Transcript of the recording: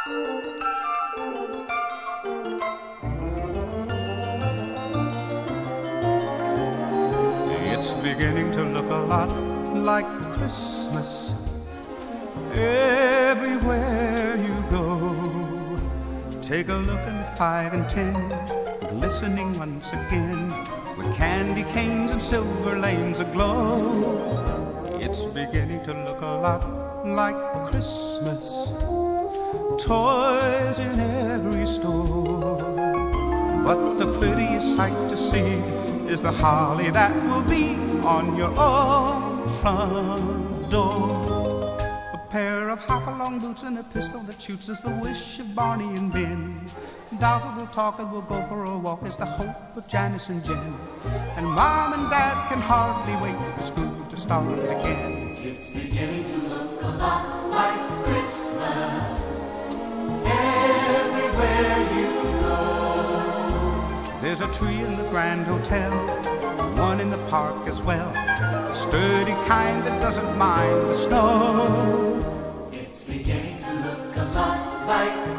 It's beginning to look a lot like Christmas everywhere you go. Take a look in the 5 and 10, glistening once again, with candy canes and silver lanes aglow. It's beginning to look a lot like Christmas, toys in every store. But the prettiest sight to see is the holly that will be on your own front door. A pair of hop-along boots and a pistol that shoots is the wish of Barney and Ben. Dolls that will talk and will go for a walk is the hope of Janice and Jen. And Mom and Dad can hardly wait for school to start again. It's beginning to look a lot like Christmas everywhere you go. There's a tree in the Grand Hotel, one in the park as well, a sturdy kind that doesn't mind the snow. It's beginning to look a lot like